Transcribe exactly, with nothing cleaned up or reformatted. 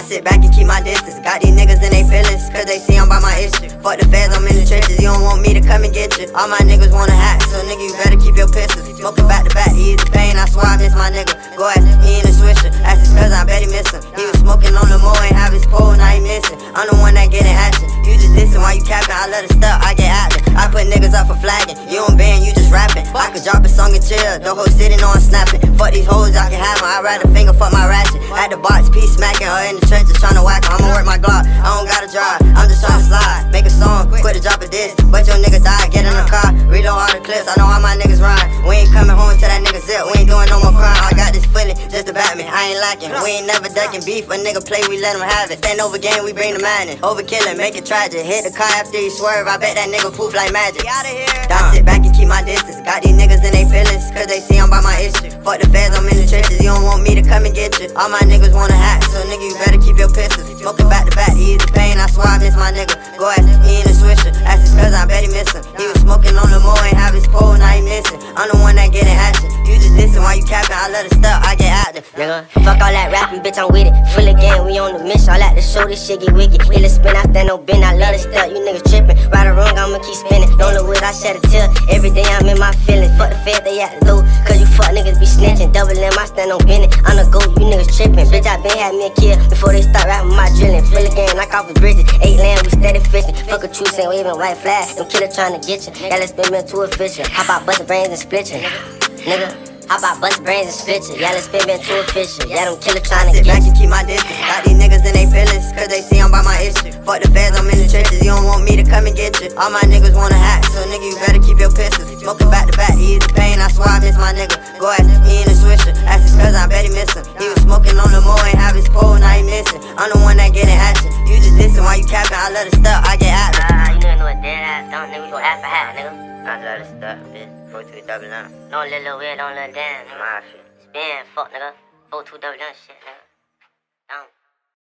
sit back and keep my distance. Got these niggas in they feelings, cause they see I'm by my issue. Fuck the feds, I'm in the trenches, you don't want me to come and get you. All my niggas wanna hack, so nigga, you better keep your pistols. Smoking back to back, easy pain, I swear I miss my nigga. Go ask him, he in the swisher, ask his cousin, I bet he miss him. He was smoking on the moor, ain't have his pole, now he missing. I'm the one that get in action, you just listen while you capping. I love the stuff, I get active. I put niggas up for flagging, you don't ban, you just rapping. I could drop a song and chill, the whole city know I'm snapping. Fuck these hoes, I can have them, I'd rather finger fuck my ratchet. At the box, piece smacking her in the trenches, tryna whack her. I'ma work my Glock, I don't gotta drive, I'm just tryna slide. Make a song, quit to drop a disc, but your nigga die, get in the car, reload all the clips, I know all my niggas ride. We ain't coming home till that nigga zip, we ain't doing no more crime. I got this feeling, just to back me, I ain't lacking. We ain't never ducking beef, a nigga play, we let him have it. Stand over game, we bring the man in, overkill it, make it tragic. Hit the car after he swerve, I bet that nigga poof like magic. Get out of here. I sit back and keep my distance, got these niggas in they feelings, cause they see I'm by my issue. Fuck the feds, I'm in the trenches, you don't want me to come and get you. All my niggas wanna hack, so nigga, you better keep your pistols. Smoking back to back, easy pain, I swear I miss my nigga. Go ask him, he in the swisher, ask his cousin, I bet he miss him. He was smoking on the moor, ain't have his pole, now he missing. I'm the one that get in action, you just listen while you capping. I love the stuff, I get active. Nigga, fuck all that rapping, bitch, I'm with it. Full of game, we on the mission. I like to show this shit get wicked. It'll spin, I stand no bin. I love the stuff, you niggas tripping. Right or wrong, I'ma keep spinning. Don't know what I shed a tear. Every day I'm in my feelings. Fuck the fed, they act low. Cause you fuck niggas be snitching. Double M, I stand on bending. I'm the GOAT, you niggas tripping. Bitch, I been had me a kill before they start rapping my drilling. Full of game, knock off the bridges. Eight land, we steady fishing. Fuck a truce, ain't waving white flag. Them killer trying to get you. Yeah, let's spin me too efficient. How about bustin' brains and splitting? Nigga. How about bust brains and split it? Yeah, let's spin back too efficient. Yeah, them killer trying to sit get back you. and keep my distance. Got these niggas in they feelings, cause they see I'm by my issue. Fuck the feds, I'm in the trenches, you don't want me to come and get you. All my niggas wanna hack, so nigga, you better keep your pistols. Smoking back to back, easy pain, I swear I miss my nigga. Go ask him, he in the swisher, ask his cousin, I bet he miss him. He was smoking on the moor, ain't have his pole, now he missing. I'm the one that get in action, you just listen while you capping. I love the stuff, I get active. Ah, uh, you niggas know what dead ass don't, nigga, we gon' act for hat, nigga. I love the stuff, bitch. four two double nine. Don't let little weird, don't let down, nigga. My shit. Spin, fuck, nigga. four two double nine shit, nigga. Down.